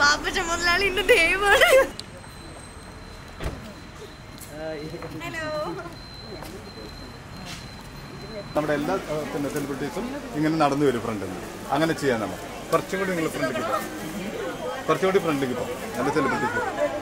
പാപ്പച്ച മുതലാളി ഇന്ന് ദൈവമാണ്. ഹലോ. നമ്മുടെ എല്ലാ സെലിബ്രിറ്റീസും ഇങ്ങനെ നടന്നു വരും ഫ്രണ്ടിൽ നിന്ന്. അങ്ങനെ ചെയ്യാൻ നമ്മൾ കുറച്ചും കൂടി നിങ്ങൾ ഫ്രണ്ടിലേക്ക് പോകും, കുറച്ചും കൂടി ഫ്രണ്ടിലേക്ക് പോകും. നല്ല സെലിബ്രിറ്റീസ്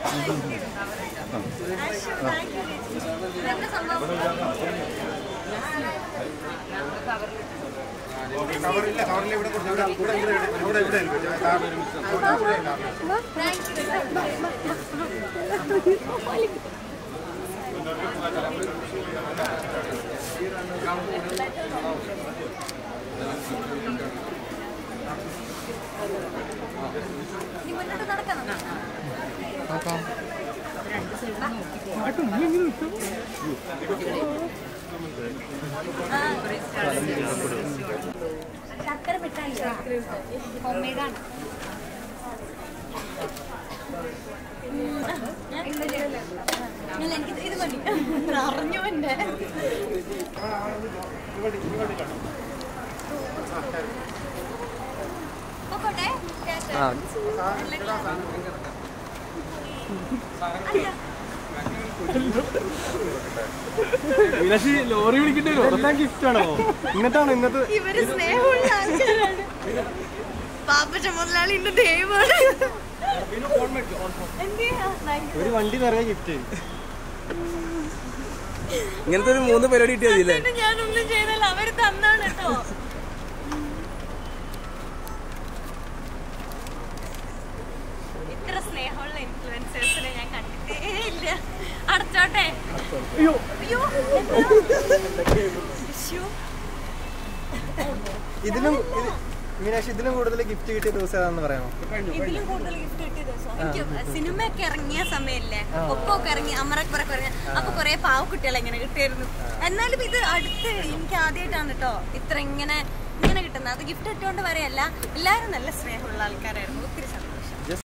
ശർക്കര മിഠായി ഹോംമെയ്ഡാണ്. എനിക്ക് ഇത് മതി അറിഞ്ഞു. എന്റെ മീനാക്ഷി ലോറി വിളിക്കേണ്ടി വരും. ഗിഫ്റ്റാണോ ഇങ്ങനത്താണോ? ഇന്നത്തെ ഇവര് സ്നേഹമുള്ള ആൾക്കാരാണ്. പാപ്പച്ച മുതലാളി ഇന്ന് ദൈവമാണ്. ഒരു വണ്ടി നിറയെ ഗിഫ്റ്റ്. ഇങ്ങനത്തെ ഒരു 3 പരിപാടി കിട്ടിയതില്ലേ? ഞാനൊന്നും ചെയ്തല്ല, അവര് തന്നാണ് കേട്ടോ. ഇത്ര സ്നേഹമുള്ള ഇൻഫ്ലുവൻസേഴ്സിനെ ഞാൻ കണ്ടിട്ടേ ഇല്ല. അടച്ചോട്ടെ. ഇതിലും മീനാക്ഷി ഇതിലും കൂടുതൽ ഗിഫ്റ്റ് കിട്ടിയ ദിവസം ഏതാണെന്ന് പറയാമോ? ഇതിലും കൂടുതൽ ഗിഫ്റ്റ് കിട്ടിയ ദിവസം എനിക്ക് സിനിമയൊക്കെ ഇറങ്ങിയ സമയല്ലേ, ഒപ്പൊക്കെ ഇറങ്ങി, അമറൊക്കെ ഇറങ്ങി, അപ്പൊ കുറെ പാവക്കുട്ടികളെ ഇങ്ങനെ കിട്ടിയായിരുന്നു. എന്നാലും ഇത് അടുത്ത് എനിക്ക് ആദ്യമായിട്ടാണ് കേട്ടോ ഇത്ര ഇങ്ങനെ കിട്ടുന്നത്. അത് ഗിഫ്റ്റ് ഇട്ടുകൊണ്ട് പറയല്ല, എല്ലാവരും നല്ല സ്നേഹമുള്ള ആൾക്കാരായിരുന്നു. ഒത്തിരി സന്തോഷം.